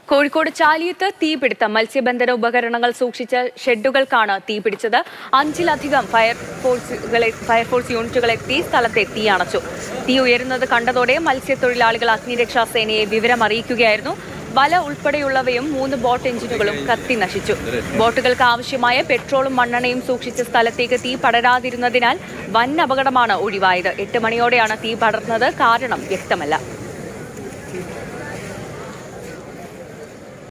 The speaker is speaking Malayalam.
കോഴിക്കോട് ചാലിയത്ത് തീപിടുത്തം. മത്സ്യബന്ധന ഉപകരണങ്ങൾ സൂക്ഷിച്ച ഷെഡുകൾക്കാണ് തീപിടിച്ചത്. 5ലധികം ഫയർഫോഴ്സ് യൂണിറ്റുകൾ എത്തി സ്ഥലത്തെ തീയണച്ചു. തീ ഉയരുന്നത് കണ്ടതോടെ മത്സ്യത്തൊഴിലാളികൾ അഗ്നിരക്ഷാസേനയെ വിവരം അറിയിക്കുകയായിരുന്നു. വല ഉൾപ്പെടെയുള്ളവയും 3 ബോട്ട് എഞ്ചിനുകളും കത്തി നശിച്ചു. ബോട്ടുകൾക്ക് ആവശ്യമായ പെട്രോളും മണ്ണെണ്ണയും സൂക്ഷിച്ച സ്ഥലത്തേക്ക് തീ പടരാതിരുന്നതിനാൽ വൻ അപകടമാണ് ഒഴിവായത്. 8 മണിയോടെയാണ് തീ പടർന്നത്. കാരണം വ്യക്തമല്ല.